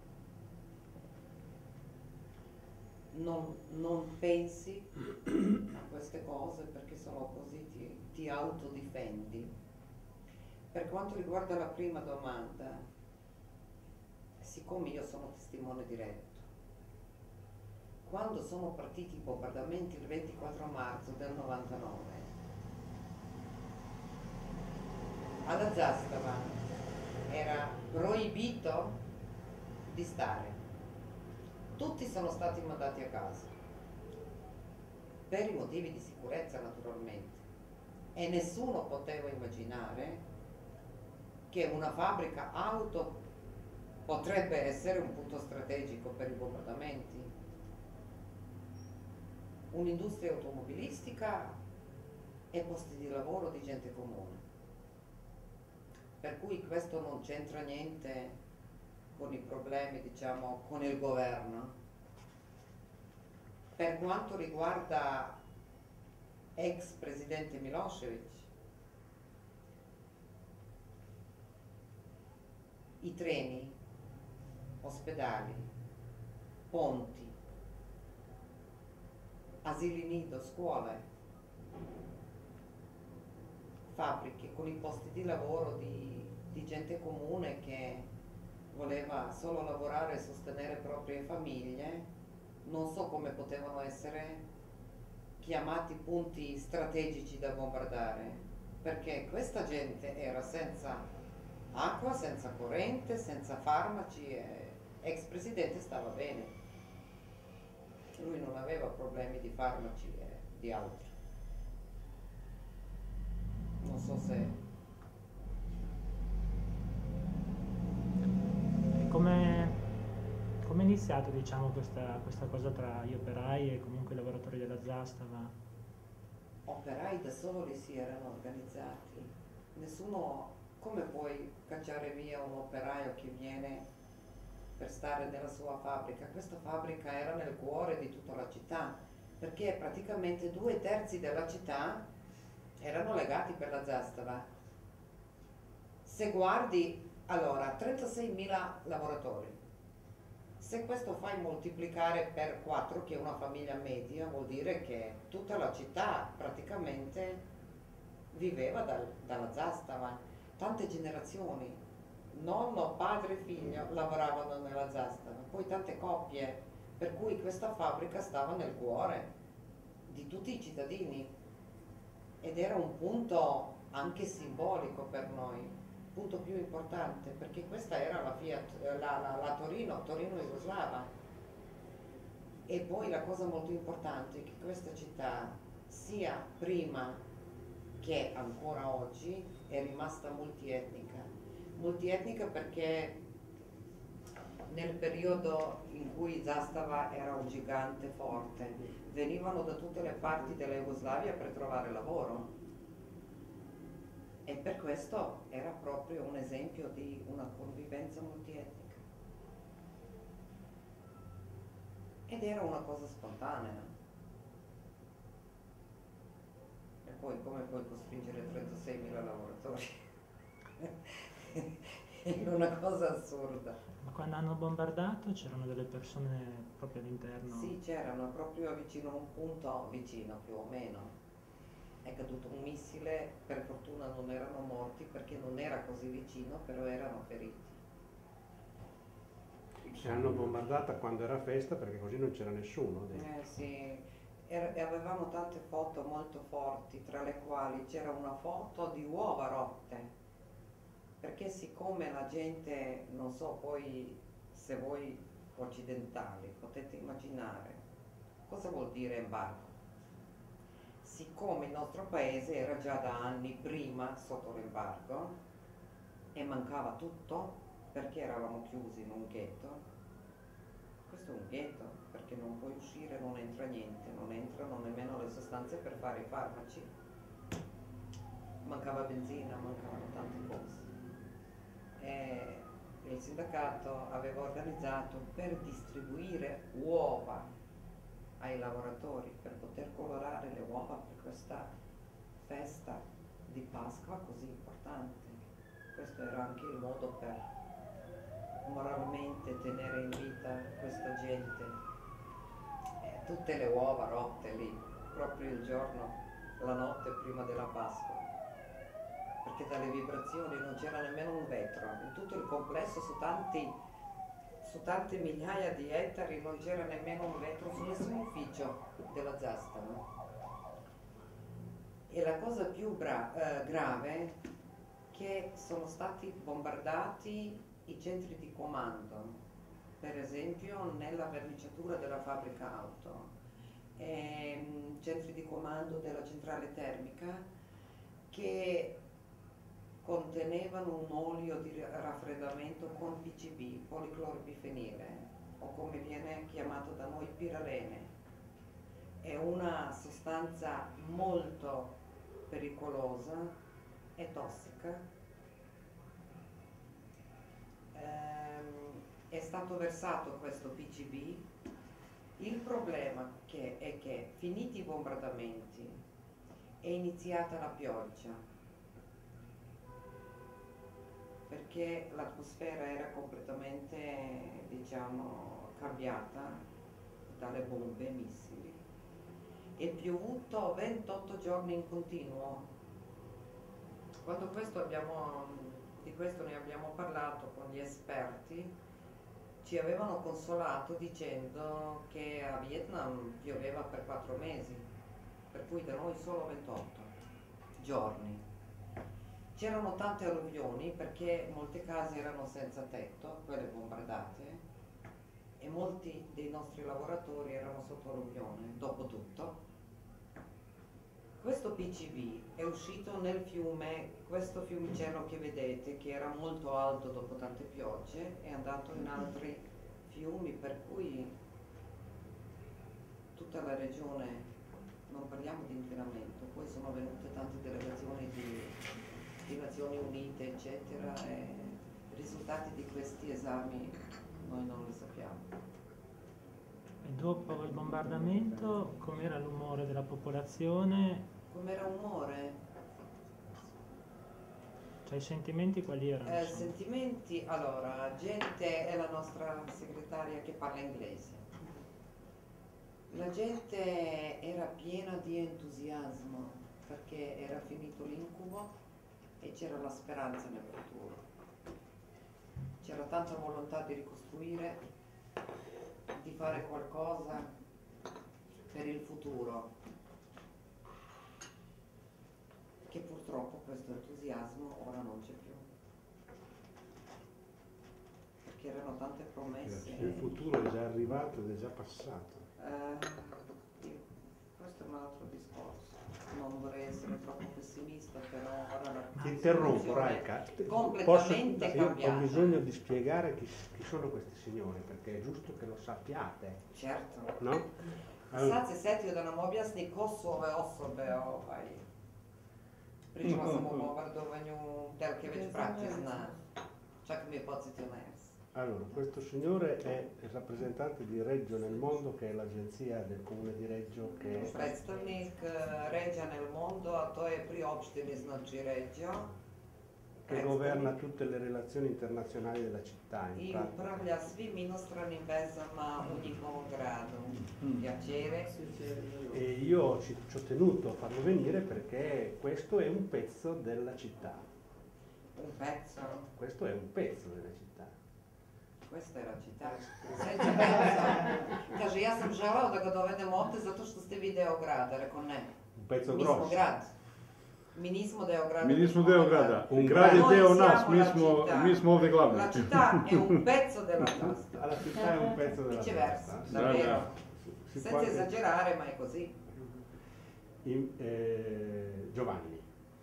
Non, non pensi a queste cose perché solo così ti, ti autodifendi. Per quanto riguarda la prima domanda, siccome io sono testimone diretto, quando sono partiti i bombardamenti il ventiquattro marzo del novantanove, alla Zastava era proibito di stare. Tutti sono stati mandati a casa, per i motivi di sicurezza naturalmente, e nessuno poteva immaginare che una fabbrica auto potrebbe essere un punto strategico per i bombardamenti. Un'industria automobilistica e posti di lavoro di gente comune. Per cui questo non c'entra niente con i problemi, diciamo, con il governo. Per quanto riguarda ex presidente Milosevic, i treni, ospedali, ponti, asili nido, scuole, fabbriche con i posti di lavoro di, di gente comune che voleva solo lavorare e sostenere proprie famiglie, non so come potevano essere chiamati punti strategici da bombardare, perché questa gente era senza acqua, senza corrente, senza farmaci e ex presidente stava bene. Lui non aveva problemi di farmaci e di altro. Non so se... Come, come è iniziato, diciamo, questa, questa cosa tra gli operai e comunque i lavoratori della Zastava? Operai da soli si erano organizzati. Nessuno... Come puoi cacciare via un operaio che viene per stare nella sua fabbrica? Questa fabbrica era nel cuore di tutta la città, perché praticamente due terzi della città erano legati per la Zastava. Se guardi, allora, trentaseimila lavoratori. Se questo fai moltiplicare per quattro, che è una famiglia media, vuol dire che tutta la città praticamente viveva dal, dalla Zastava. Tante generazioni, nonno, padre e figlio lavoravano nella Zastava, poi tante coppie, per cui questa fabbrica stava nel cuore di tutti i cittadini ed era un punto anche simbolico per noi, il punto più importante, perché questa era la Fiat, la, la, la Torino, Torino Jugoslava. E poi la cosa molto importante è che questa città, sia prima che ancora oggi, è rimasta multietnica. Multietnica perché nel periodo in cui Zastava era un gigante forte, venivano da tutte le parti della Jugoslavia per trovare lavoro. E per questo era proprio un esempio di una convivenza multietnica. Ed era una cosa spontanea. E poi come puoi costringere trentaseimila lavoratori? È una cosa assurda. Ma quando hanno bombardato c'erano delle persone proprio all'interno? Sì, c'erano proprio vicino a un punto, vicino più o meno. È caduto un missile, per fortuna non erano morti perché non era così vicino, però erano feriti. Se hanno bombardata quando era festa perché così non c'era nessuno dentro. Eh sì. E avevamo tante foto molto forti, tra le quali c'era una foto di uova rotte, perché siccome la gente, non so poi se voi occidentali potete immaginare cosa vuol dire embargo, siccome il nostro paese era già da anni prima sotto l'embargo e mancava tutto perché eravamo chiusi in un ghetto. Questo è un ghetto, perché non puoi uscire, non entra niente, non entrano nemmeno le sostanze per fare i farmaci. Mancava benzina, mancavano tante cose. E il sindacato aveva organizzato per distribuire uova ai lavoratori, per poter colorare le uova per questa festa di Pasqua così importante. Questo era anche il modo per moralmente tenere in vita questa gente. E tutte le uova rotte lì, proprio il giorno, la notte prima della Pasqua, perché dalle vibrazioni non c'era nemmeno un vetro, in tutto il complesso su tanti, su tante migliaia di ettari non c'era nemmeno un vetro su nessun ufficio della Zastava. E la cosa più bra- eh, grave è che sono stati bombardati i centri di comando, per esempio nella verniciatura della fabbrica auto, ehm, centri di comando della centrale termica che contenevano un olio di raffreddamento con P C B, policlorbifenile, o come viene chiamato da noi piralene. È una sostanza molto pericolosa e tossica. È stato versato questo P C B. Il problema che è che finiti i bombardamenti è iniziata la pioggia, perché l'atmosfera era completamente, diciamo, cambiata dalle bombe e missili. È piovuto ventotto giorni in continuo. Quando questo abbiamo, di questo ne abbiamo parlato con gli esperti, ci avevano consolato dicendo che a Vietnam pioveva per quattro mesi, per cui da noi solo ventotto giorni. C'erano tante alluvioni perché molte case erano senza tetto, quelle bombardate, e molti dei nostri lavoratori erano sotto alluvione. Dopotutto, questo P C V è uscito nel fiume, questo fiumicello che vedete, che era molto alto dopo tante piogge, è andato in altri fiumi, per cui tutta la regione, non parliamo di inquinamento, poi sono venute tante delegazioni di, di Nazioni Unite, eccetera, e i risultati di questi esami noi non li sappiamo. E dopo il bombardamento, com'era l'umore della popolazione? Com'era l'umore? Cioè i sentimenti quali erano? Eh, sentimenti, allora, gente è la nostra segretaria che parla inglese. La gente era piena di entusiasmo perché era finito l'incubo e c'era la speranza nel futuro. C'era tanta volontà di ricostruire, di fare qualcosa per il futuro. Che purtroppo questo entusiasmo ora non c'è più. Perché erano tante promesse. Il futuro è già arrivato ed è già passato. Eh, questo è un altro discorso. Non vorrei essere troppo pessimista, però ora la Ti interrompo, Raika. completamente Posso, io cambiata. ho bisogno di spiegare chi, chi sono questi signori, perché è giusto che lo sappiate. Certo. No? Sad se setio da nam objasni ko su ove osobe, ovaj, pričala sam o bombardovanju, Telke već prati, zna. Čak mi je podsjetio na jas. Allora, questo signore è il rappresentante di Reggio nel Mondo, che è l'agenzia del comune di Reggio che Predstavnik eh, Ređa nel mondo, a to je pri opštini, znači Ređo, che governa tutte le relazioni internazionali della città. In i pratica. upravlja svim inostranim vezama u njihovom gradu. Piacere. E io ci, ci ho tenuto a farlo venire perché questo è un pezzo della città. Un pezzo? Questo è un pezzo della città. Questa je la città. Sreći pezzo. Kaže, ja sam želeo da ga dovedem ovde zato što ste vi deo grada. Rekao, ne. Un pezzo Mi smo grosso. grad. Mi nismo deo grada. Mi nismo deo grada, un grad grad je Noi deo nas, siamo mi la smo, città. mi smo ovdje glavni. La città è un pezzo della tasta. La città è un pezzo della Viceversa, testa. davvero. Si Senza qualche- esagerare, ma è così. In- eh, Giovanni.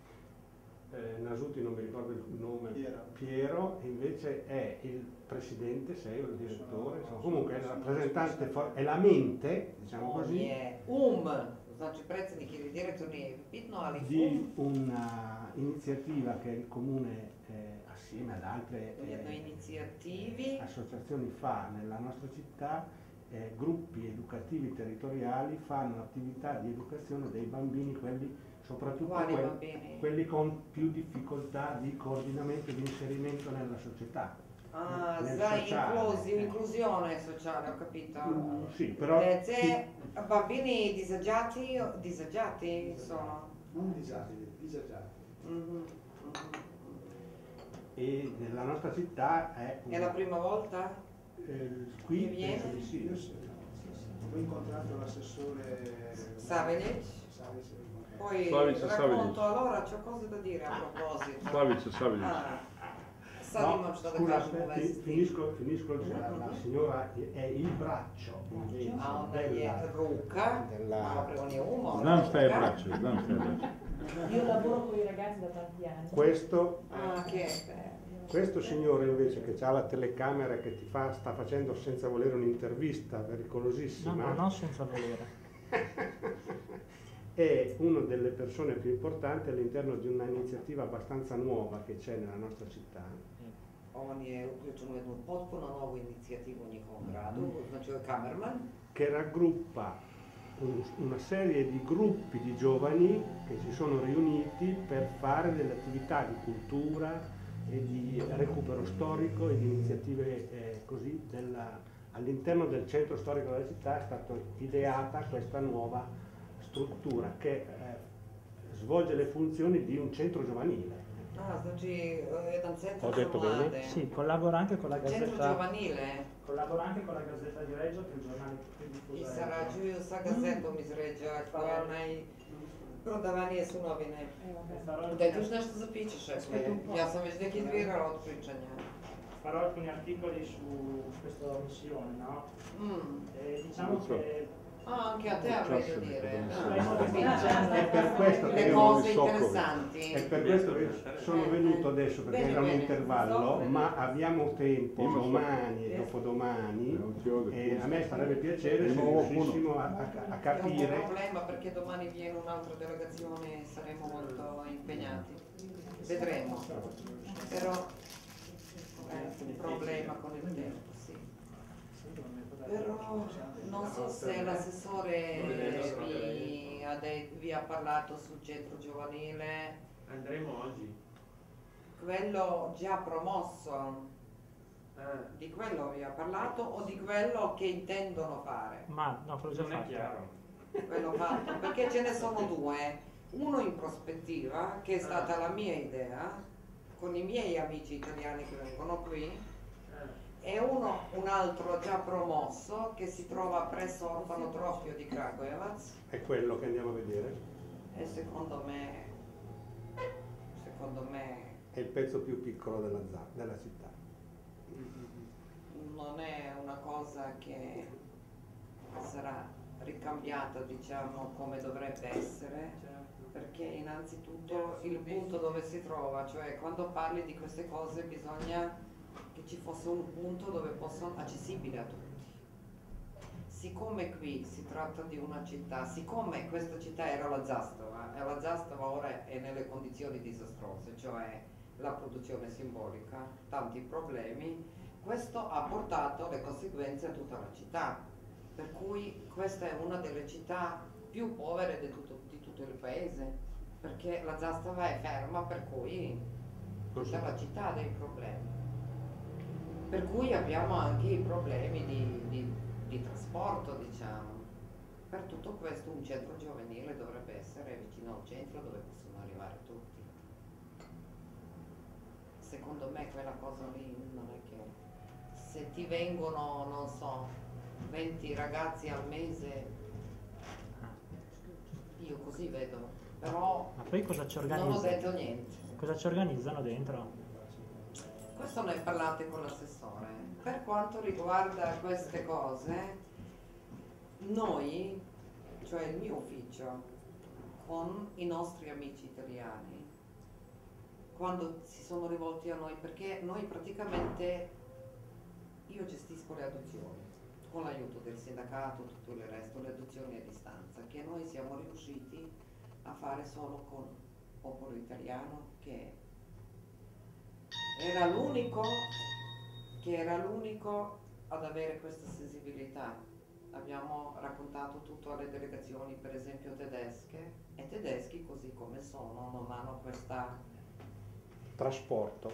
Eh, Nasuti non mi ricordo il nome, Piero. Piero invece è il presidente, sei o il direttore, insomma, comunque è il rappresentante, for- è la mente, diciamo On così, je um, znači predsjednik ili direktor nije bitno, ali di um una iniziativa che il comune eh, assieme ad altre u jednoj eh, inicijativi associazioni fa nella nostra città, eh, gruppi educativi territoriali fanno attività di educazione dei bambini, quelli soprattutto Quali quelli, bambini? quelli con più difficoltà di coordinamento e di inserimento nella società. Ah, nel za sociale, inclusi- eh. inclusione sociale, ho capito. Mm, sì, però Dece, chi- bambini disagiati, o- disagiati sono. Non disabili, disagiati. Mhm. e nella nostra città è, È la prima volta? eh, qui che viene? penso di sì. Io sì. Ho incontrato l'assessore Savelic. Savelic. Poi Slavica racconto, Savelic. allora c'ho cose da dire a proposito. Slavica Savelic. Ah, sad No, imam što da scusa, kažem u fi- vezi s tim. finisco, finisco il- la, la signora è il braccio invece A onda je della, ruka, della- malo prima nije umo, Znam šta je ruka. braćo, znam šta je braćo. Io lavoro con i ragazzi da tanti anni. questo, Ah, che bello. questo signore invece che ha la telecamera che ti fa, sta facendo senza volere un'intervista No, pericolosissima, no, non senza volere. è una delle persone più importanti all'interno di una iniziativa abbastanza nuova che c'è nella nostra città. On je uključen u jednu potpuno novu inicijativu u njihovom gradu, znači ovo je kamerman. Che raggruppa un, una serie di gruppi di giovani che si sono riuniti per fare delle attività di cultura e di recupero storico e di iniziative eh, così della, all'interno del centro storico della città è stata ideata questa nuova struttura che eh, svolge le funzioni di un centro giovanile. Ah, znači jedan centar Ho detto za mlade. bene? Sì, collabora anche con la Centro Gazzetta. giovanile. Collabora anche con la Gazzetta di Reggio, che è il giornale più diffuso. I a Reggio. sarađuju sa gazetom iz Ređa, koja je najprodavanije su novine. Daj ti još nešto za piće, šefe. Ja sam već dekidvirala od pričanja. Farò alcuni articoli su questa missione, no? Mm. E diciamo che Ah, anche a te avrei da dire. È per questo che Le io cose non so interessanti. È per questo che sono venuto adesso perché Bene, era un bene. intervallo, ma abbiamo tempo Io so- domani e dopodomani e a me farebbe piacere se Io ho riuscissimo a, a- a È un po' capire. problema perché domani viene un'altra delegazione e saremo molto impegnati. Vedremo. Però è un problema con il tempo, sì. Però non so se l'assessore vi ha, de- vi ha parlato sul centro giovanile, Andremo oggi. quello già promosso, Ah, di quello vi ha parlato o di quello che intendono fare? Ma no, quello già non è fatto. chiaro. Quello fatto, perché ce ne sono due, uno in prospettiva, che è stata la mia idea, con i miei amici italiani che vengono qui, e uno, un altro già promosso, che si trova presso l'orfanotrofio di Kragujevac, È quello che andiamo a vedere. e secondo me, secondo me È il pezzo più piccolo della, za- della città. non è una cosa che sarà ricambiata, diciamo, come dovrebbe essere, perché innanzitutto il punto dove si trova, cioè quando parli di queste cose bisogna che ci fosse un punto dove possono accessibile a tutti. Siccome qui si tratta di una città, siccome questa città era la Zastava, e la Zastava ora è nelle condizioni disastrose, cioè la produzione simbolica, tanti problemi, questo ha portato le conseguenze a tutta la città, per cui questa è una delle città più povere di tutto, di tutto il paese, perché la Zastava è ferma, per cui tutta la città ha dei problemi. Per cui abbiamo anche i problemi di, di, di trasporto, diciamo. Per tutto questo un centro giovanile dovrebbe essere vicino al centro dove possono arrivare tutti. Secondo me quella cosa lì non è che se ti vengono, non so, venti ragazzi al mese, io così vedo, però Ma poi cosa ci non ho organizza? detto niente. Cosa ci organizzano dentro? Questo ne parlate con l'assessore. Per quanto riguarda queste cose, noi, cioè il mio ufficio, con i nostri amici italiani, quando si sono rivolti a noi, perché noi praticamente, io gestisco le adozioni, con l'aiuto del sindacato, tutto il resto, le adozioni a distanza, che noi siamo riusciti a fare solo con il popolo italiano, che era l'unico che era l'unico ad avere questa sensibilità. Abbiamo raccontato tutto alle delegazioni, per esempio tedesche, e tedeschi così come sono non hanno questa. Trasporto.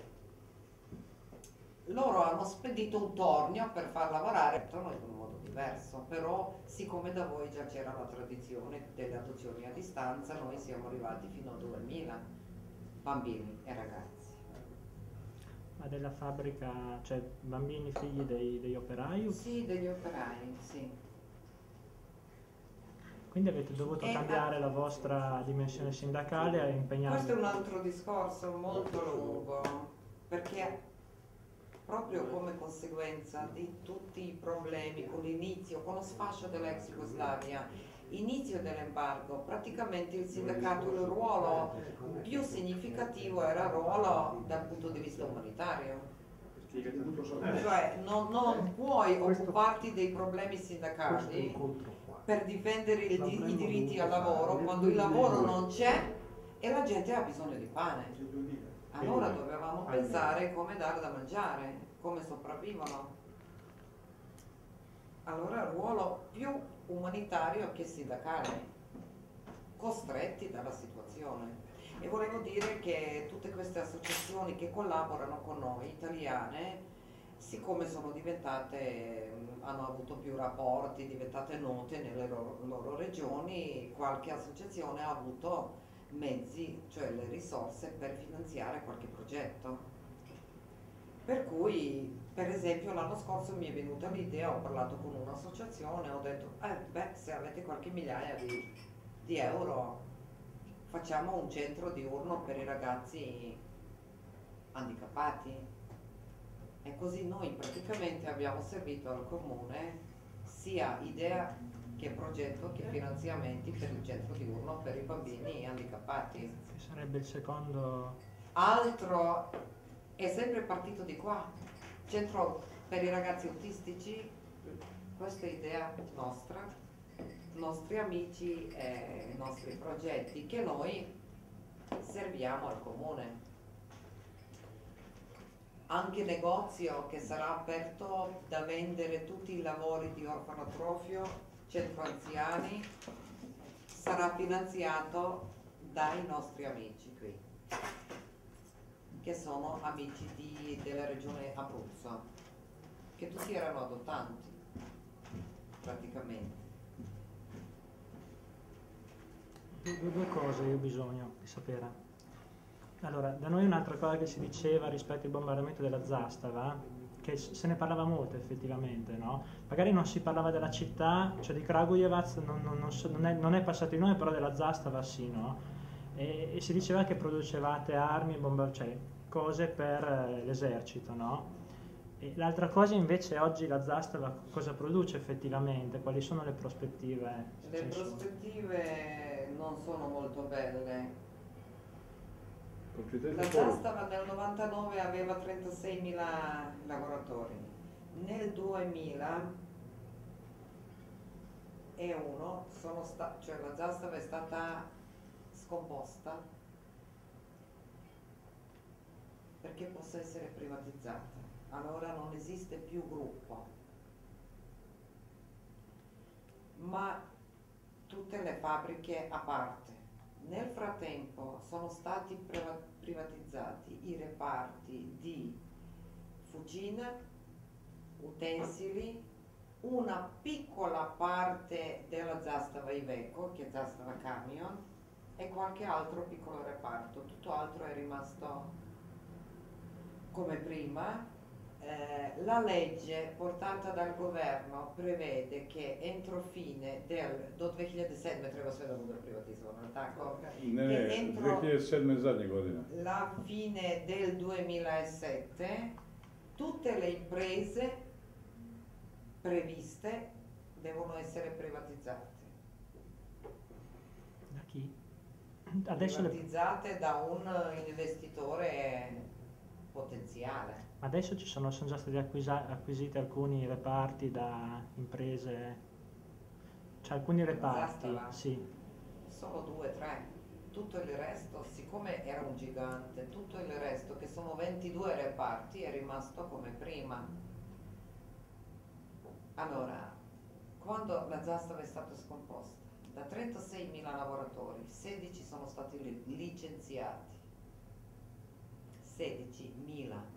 Loro hanno spedito un tornio per far lavorare noi in un modo diverso, però siccome da voi già c'era la tradizione delle adozioni a distanza, noi siamo arrivati fino a duemila bambini e ragazzi. Ma della fabbrica, cioè bambini figli dei, degli operai? Sì, degli operai, sì. Quindi avete dovuto E- cambiare la vostra dimensione sindacale e impegnarvi. Questo è un altro discorso molto lungo, perché proprio come conseguenza di tutti i problemi con l'inizio, con lo sfascio dell'ex Jugoslavia, inizio dell'embargo, praticamente il sindacato, il ruolo più significativo era il ruolo dal punto di vista umanitario. Cioè non, non puoi occuparti dei problemi sindacali per difendere il di- i diritti al lavoro quando il lavoro non c'è e la gente ha bisogno di pane. Allora dovevamo pensare come dare da mangiare, come sopravvivono. allora ruolo più umanitario che sindacale, costretti dalla situazione. E volevo dire che tutte queste associazioni che collaborano con noi, italiane, siccome sono diventate, hanno avuto più rapporti, diventate note nelle loro, loro regioni, qualche associazione ha avuto mezzi, cioè le risorse per finanziare qualche progetto. Per cui, per esempio, l'anno scorso mi è venuta l'idea, ho parlato con un'associazione, ho detto, eh, beh, se avete qualche migliaia di, di euro, facciamo un centro diurno per i ragazzi handicappati. E così noi praticamente abbiamo servito al comune sia idea che progetto che finanziamenti per il centro diurno per i bambini handicappati. Sarebbe il secondo... Altro è sempre partito di qua, centro per i ragazzi autistici, questa è idea nostra, nostri amici e nostri progetti che noi serviamo al comune. Anche negozio che sarà aperto da vendere tutti i lavori di orfanotrofio, centro anziani, sarà finanziato dai nostri amici qui, che sono amici di, della regione Abruzzo, che tutti erano adottanti praticamente. Due, due cose io ho bisogno di sapere. Allora, da noi un'altra cosa che si diceva rispetto al bombardamento della Zastava, che se ne parlava molto effettivamente, no? Magari non si parlava della città, cioè di Kragujevac non, non, non, so, non, è, non è passato di nome, però della Zastava sì, no? E, e si diceva che producevate armi, bomba, cioè cose per eh, l'esercito, no? E l'altra cosa invece oggi la Zastava cosa produce effettivamente? Quali sono le prospettive? Le prospettive non sono molto belle. La Zastava nel novantanove aveva trentaseimila lavoratori, nel duemilauno sono sta- cioè la Zastava è stata scomposta perché possa essere privatizzata. Allora non esiste più gruppo, ma tutte le fabbriche a parte. Nel frattempo sono stati privatizzati i reparti di fucina, utensili, una piccola parte della Zastava Iveco, che è Zastava Camion, e qualche altro piccolo reparto. Tutto altro è rimasto come prima. Eh, la legge portata dal governo prevede che entro fine del do dve hiljade sedme treba sve da bude privatizovano, tako? Ne, ne, entro dve hiljade sedme zadnje godine. la fine del duemilasette tutte le imprese previste devono essere privatizzate. Da chi? Adesso privatizzate le... da un investitore potenziale. Adesso ci sono, sono già stati acquisa, acquisiti alcuni reparti da imprese, cioè alcuni reparti, Zastava? sì. Solo due, tre. Tutto il resto, siccome era un gigante, tutto il resto, che sono ventidue reparti, è rimasto come prima. Allora, quando la Zastava è stata scomposta, da trentaseimila lavoratori, sedici sono stati li- licenziati. sedicimila.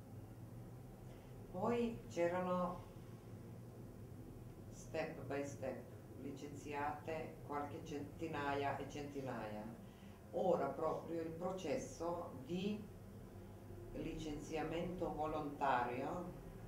Poi c'erano step by step, licenziate qualche centinaia e centinaia. Ora proprio il processo di licenziamento volontario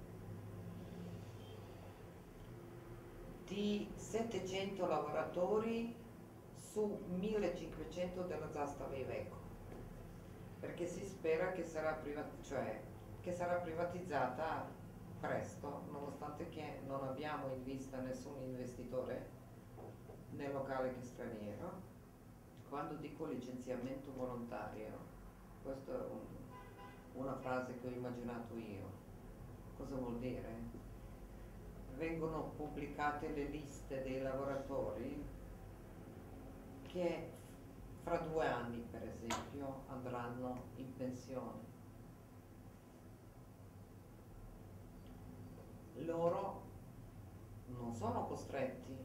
di settecento lavoratori su millecinquecento della Zastava Iveco, perché si spera che sarà, priva- cioè, che sarà privatizzata presto, nonostante che non abbiamo in vista nessun investitore né locale che straniero. Quando dico licenziamento volontario, questa è un, una frase che ho immaginato io. Cosa vuol dire? Vengono pubblicate le liste dei lavoratori che fra due anni, per esempio, andranno in pensione. Loro non sono costretti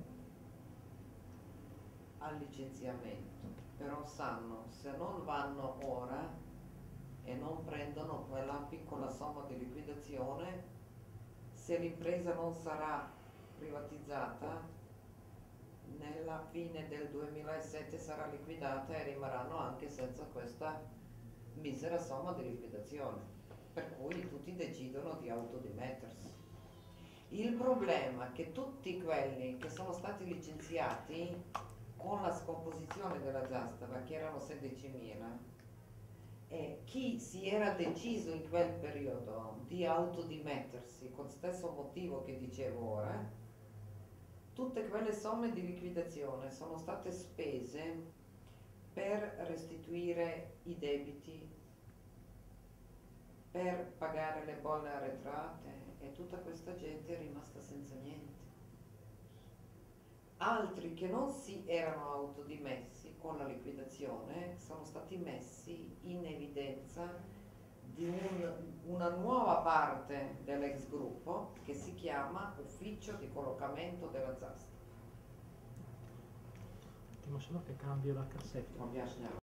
al licenziamento, però sanno se non vanno ora e non prendono quella piccola somma di liquidazione, se l'impresa non sarà privatizzata, nella fine del duemilasette sarà liquidata e rimarranno anche senza questa misera somma di liquidazione, per cui tutti decidono di autodimettersi. Il problema è che tutti quelli che sono stati licenziati con la scomposizione della Giastava, che erano sedicimila, e chi si era deciso in quel periodo di autodimettersi con lo stesso motivo che dicevo ora, tutte quelle somme di liquidazione sono state spese per restituire i debiti, per pagare le bolle arretrate, e tutta questa gente è rimasta senza niente. Altri che non si erano autodimessi con la liquidazione sono stati messi in evidenza di un, una nuova parte dell'ex gruppo che si chiama Ufficio di Collocamento della Giastava. Un attimo solo che cambio la cassetta.